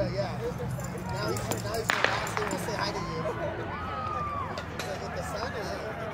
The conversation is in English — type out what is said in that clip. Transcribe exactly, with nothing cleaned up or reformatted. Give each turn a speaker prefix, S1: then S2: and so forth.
S1: yeah, yeah. Now he's now he's relaxing. We'll say hi to you. He's like with the sun. Or